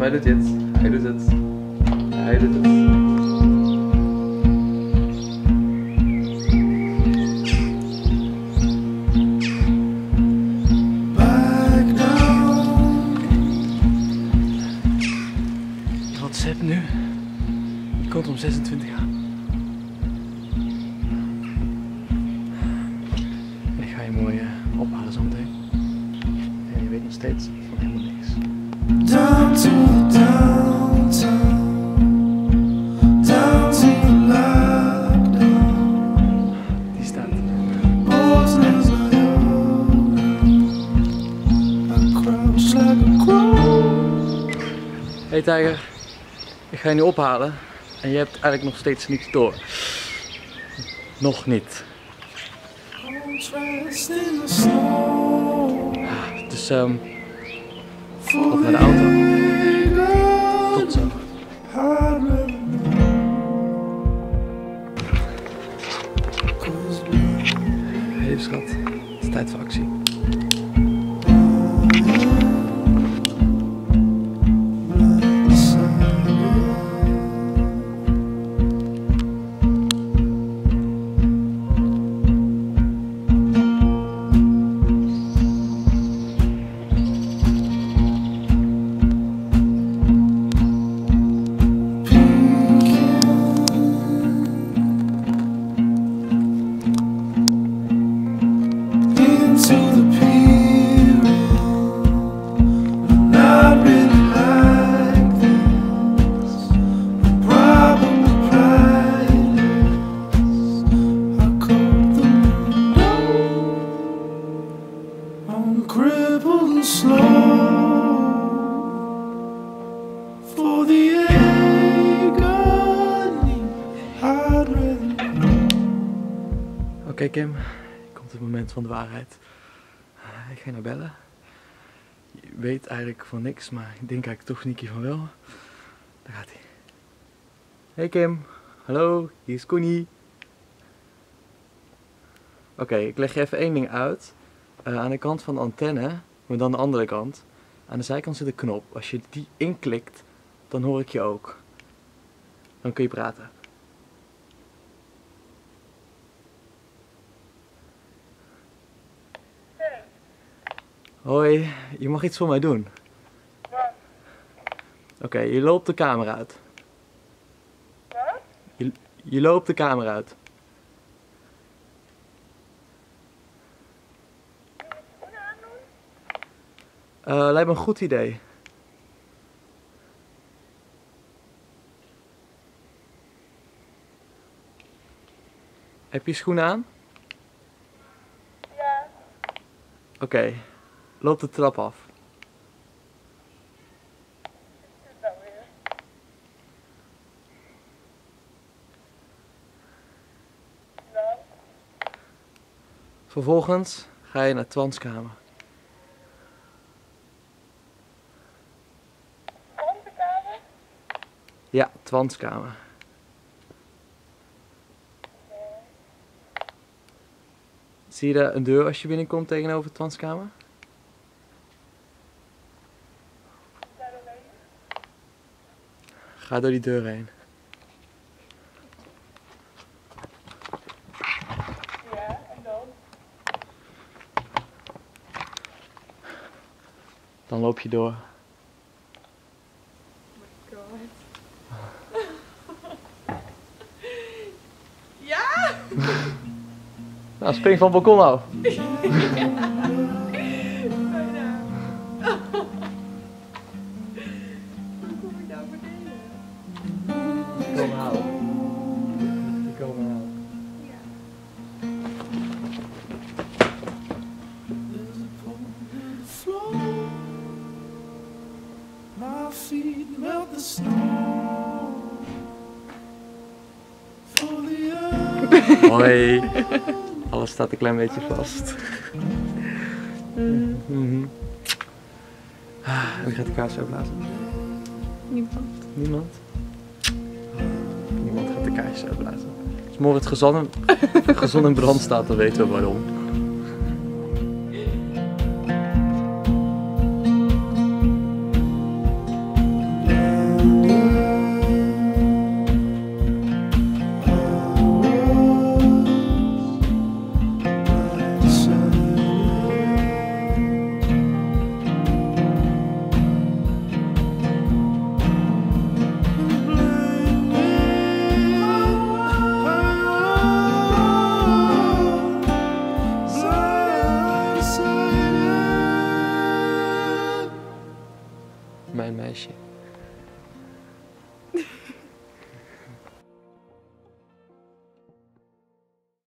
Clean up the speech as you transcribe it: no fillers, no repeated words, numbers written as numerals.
mij doet hij het. Hij doet het. Hij doet het. WhatsApp nu. Die komt om 26 aan. Ik ga je mooi ophalen zometeen. En je weet nog steeds van helemaal niks. Down to the downtown, down to the lockdown. Die staat. Bosnia's like I crouch like a crow. Hey Tijger, ik ga je nu ophalen en je hebt eigenlijk nog steeds niets door. Nog niet. Dressed in the snow. Dus op naar de auto. Tot zo. Hey schat, het is tijd voor actie. Oké Kim, komt het moment van de waarheid. Ik ga je nou bellen. Je weet eigenlijk van niks, maar ik denk eigenlijk toch Nicky van wel. Daar gaat hij. Hey Kim, hallo, hier is Koenie. Oké, ik leg je even één ding uit. Aan de kant van de antenne, maar dan de andere kant. Aan de zijkant zit een knop. Als je die inklikt, dan hoor ik je ook. Dan kun je praten. Hoi, je mag iets voor mij doen. Wat? Oké, je loopt de kamer uit. Wat? Je loopt de kamer uit. Schoenen aandoen? Lijkt me een goed idee. Heb je schoenen aan? Ja. Oké, loop de trap af. Is het nou weer? Nou, Vervolgens ga je naar Twans kamer. komt de kamer? Ja, Twans kamer. Zie je daar een deur als je binnenkomt tegenover Twans kamer? Daar doorheen. Ga door die deur heen. Ja, en dan? Dan loop je door. Oh my god. Ja! Nou, spring van het balkon af. Bijna. Hoe kom ik nou beneden? Die komen halen. Die komen halen. Ja. My feet melt the snow. For the earth. Hoi. Alles staat een klein beetje vast. Wie gaat de kaars uitblazen? Niemand. Niemand? Niemand gaat de kaars uitblazen. Als morgen het gezond in brand staat, dan weten we waarom. meisje.